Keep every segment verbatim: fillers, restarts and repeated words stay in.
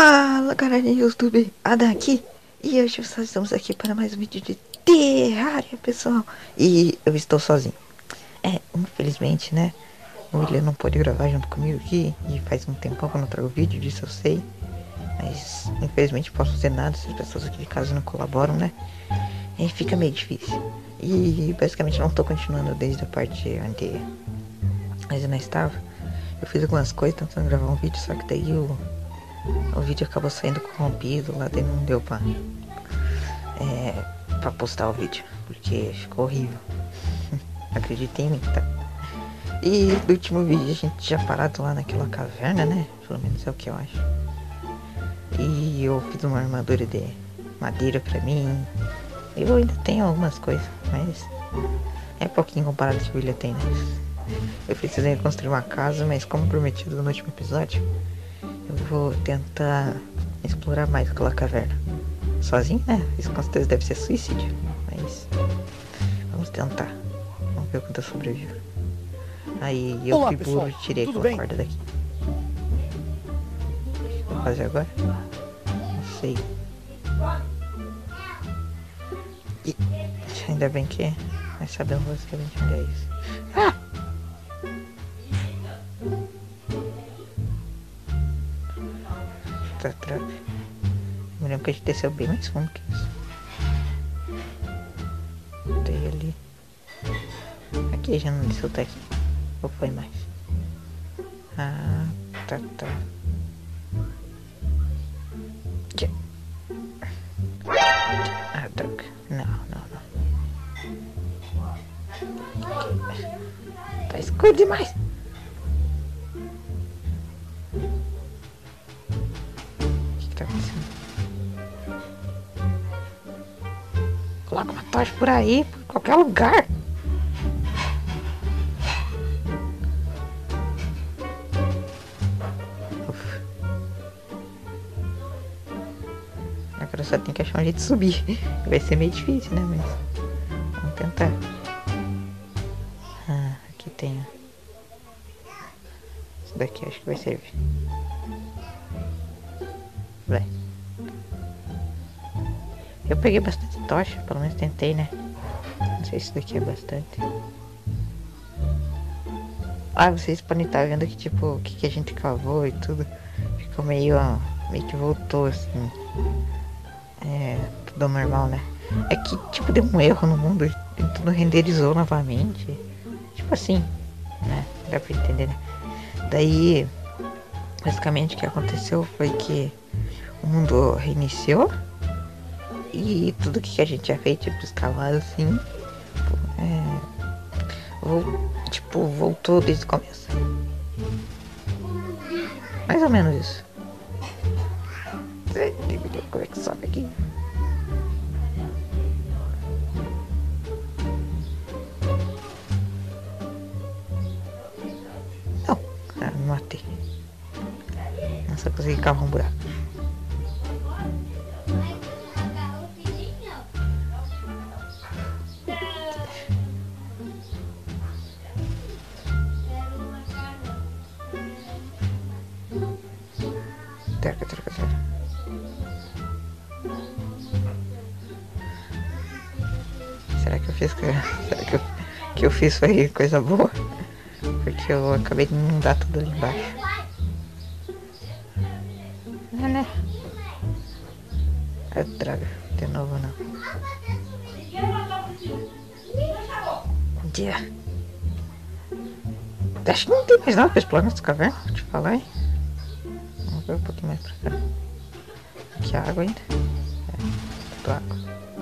Fala galera do YouTube, Adam aqui. E hoje nós estamos aqui para mais um vídeo de Terraria, pessoal. E eu estou sozinho. É, infelizmente, né, o William não pôde gravar junto comigo aqui. E faz um tempão que eu não trago vídeo, disso eu sei. Mas infelizmente não posso fazer nada se as pessoas aqui de casa não colaboram, né. E fica meio difícil. E basicamente não estou continuando desde a parte onde eu não estava. Eu fiz algumas coisas tentando gravar um vídeo, só que daí o, o vídeo acabou saindo corrompido lá, daí não deu pra, é, pra postar o vídeo, porque ficou horrível. Acredita em mim, tá? E no último vídeo a gente tinha parado lá naquela caverna, né? Pelo menos é o que eu acho. E eu fiz uma armadura de madeira pra mim. Eu ainda tenho algumas coisas, mas é pouquinho comparado com o que o William tem, né? Eu precisei construir uma casa, mas como prometido no último episódio, eu vou tentar explorar mais aquela caverna. Sozinho, né? Isso com certeza deve ser suicídio, mas vamos tentar. Vamos ver quanto eu sobrevivo. Aí eu Olá, fui pessoal. burro e tirei Tudo aquela bem? corda daqui. Vou fazer agora? Não sei. E ainda bem que nós sabemos basicamente onde é isso. Ah! Tá, tá. Me lembro que a gente desceu bem mais fundo que isso. Tem ali. Aqui já não desceu até aqui. Ou foi mais? Ah, tá, tá. Tchê. Ah, droga. Não, não, não. Tá escuro demais. O que que tá acontecendo? Coloca uma tocha por aí, por qualquer lugar. Uf. Agora só tem que achar um jeito de subir. Vai ser meio difícil, né? Mas vamos tentar. Ah, aqui tem. Isso daqui acho que vai servir. Vai. Eu peguei bastante tocha, pelo menos tentei, né? Não sei se isso daqui é bastante. Ah, vocês podem estar vendo que tipo, o que, que a gente cavou e tudo ficou meio, ó, meio que voltou assim. É, tudo normal, né? É que tipo deu um erro no mundo e tudo renderizou novamente. Tipo assim, né? Dá pra entender, né? Daí, basicamente o que aconteceu foi que o mundo reiniciou. E tudo que a gente tinha feito, tipo, escalado assim, é, vou, tipo, voltou desde o começo. Mais ou menos isso. Como é que sobe aqui? Não, ah, me matei. Não só consegui cavar um buraco. Troca, troca, troca. Será que eu fiz Será que eu, que eu fiz foi coisa boa? Porque eu acabei de inundar tudo ali embaixo. É, né? Ah, droga, de novo não. Dia. Acho que não tem mais nada pra explorar nessa caverna, vou te falar, hein? Vamos ver um pouquinho mais pra cá. Aqui a água ainda. É, tudo água.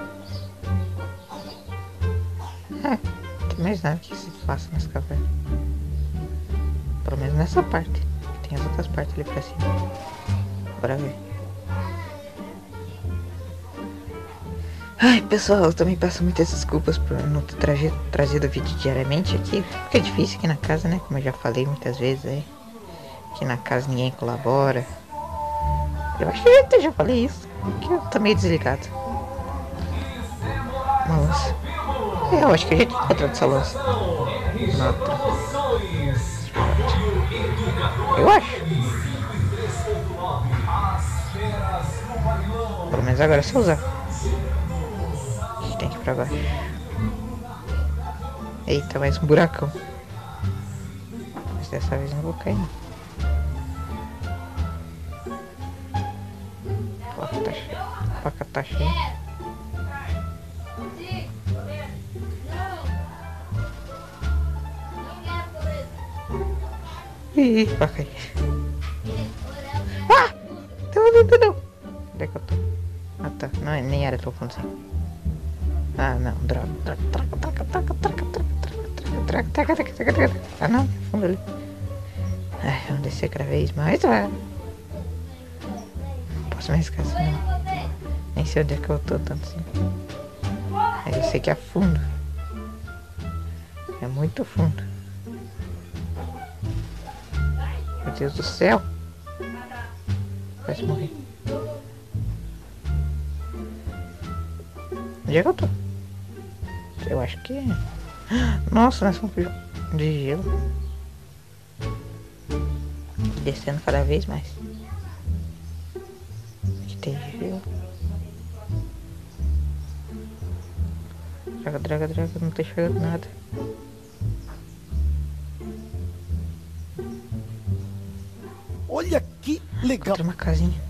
É, não tem mais nada que se faça nessa caverna. Pelo menos nessa parte. Tem as outras partes ali pra cima. Bora ver. Ai, pessoal, eu também peço muitas desculpas por não ter traje, trazido vídeo diariamente aqui. Fica difícil aqui na casa, né? Como eu já falei muitas vezes aí. Aqui na casa ninguém colabora. Eu acho que eu até já falei isso. Que eu tô meio desligado. Uma louça. É, eu acho que a gente encontrou essa louça. Nota. Eu acho. Mas agora é só usar. A gente tem que ir pra baixo. Eita, mais um buracão. Mas dessa vez não vou cair não. A placa tá cheia. A placa tá cheia. Ih, vai cair. Ah! Tô vendo não. Onde é que eu tô? Ah tá, não, nem era tô falando assim. Ah não, droga, droga, droga, droga, droga, droga, droga, droga, droga, droga, droga. Ah não, fundo ali. Ai, vamos descer cada vez mais. Ah. Não posso mais ficar assim não. Nem sei onde é que eu tô tanto assim. Mas eu sei que é fundo. É muito fundo. Meu Deus do céu. Quase morri. Onde é que eu tô? Eu acho que é. Nossa, nós somos de gelo. Descendo cada vez mais. Aqui tem gelo. Draga, draga, draga, não tô enxergando nada. Olha que legal. Encontrei uma casinha.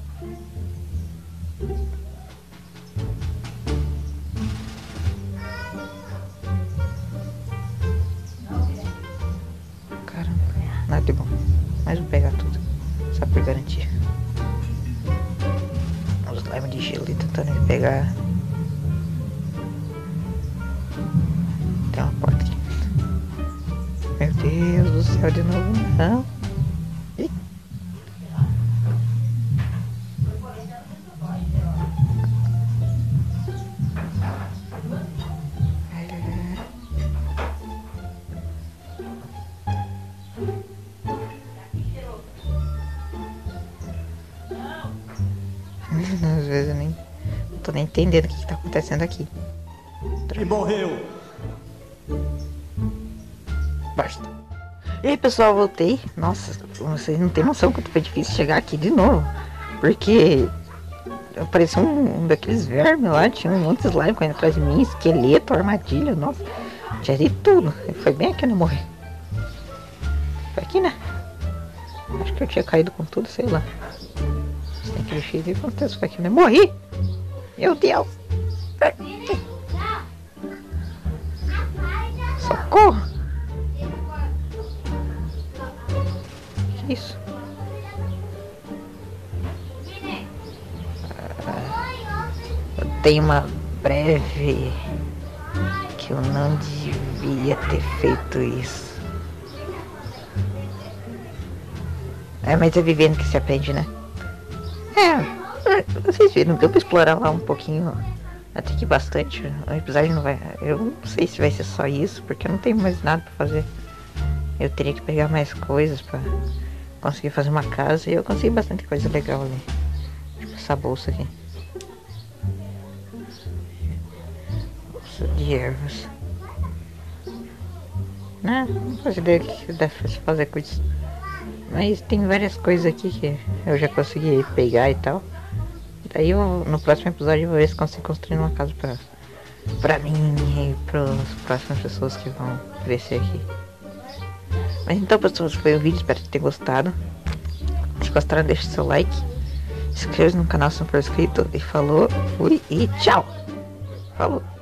Caramba, nada de bom. Mas vou pegar tudo. Só por garantia. Os slime de gelo ali tentando pegar. Tem uma porta aqui. Meu Deus do céu, de novo não. Ih. Às vezes eu nem não tô nem entendendo o que, que tá acontecendo aqui. E morreu. Basta. E aí pessoal, voltei. Nossa, vocês não tem noção quanto foi difícil chegar aqui de novo. Porque apareceu um, um daqueles vermes lá, tinha um monte de slime correndo atrás de mim, esqueleto, armadilha, nossa. Tinha de tudo. Foi bem aqui onde eu morri. Foi aqui, né? Acho que eu tinha caído com tudo, sei lá. Tem que mexer e acontece, foi aqui onde eu morri. Meu Deus. Socorro. Que isso? Eu tenho uma breve que eu não devia ter feito isso. É, mas é vivendo que se aprende, né? É, vocês viram, deu pra explorar lá um pouquinho, até que bastante. O episódio não vai... Eu não sei se vai ser só isso, porque eu não tenho mais nada pra fazer. Eu teria que pegar mais coisas pra conseguir fazer uma casa, e eu consegui bastante coisa legal ali. Tipo essa bolsa aqui. Bolsa de ervas. Não, não faço ideia do que dá pra se fazer com isso. Mas tem várias coisas aqui que eu já consegui pegar e tal. Daí eu, no próximo episódio eu vou ver se consigo construir uma casa pra, pra mim e para as próximas pessoas que vão crescer aqui. Mas então pessoal, esse foi o vídeo, espero que tenham gostado. Se gostaram, deixe seu like. Se inscreva no canal se não for inscrito. E falou, fui e tchau! Falou!